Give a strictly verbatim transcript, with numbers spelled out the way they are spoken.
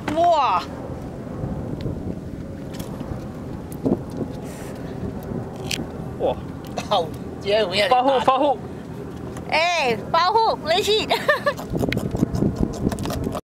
哇！哇！ 好，这有影。 保护保护！ 哎，保护雷西。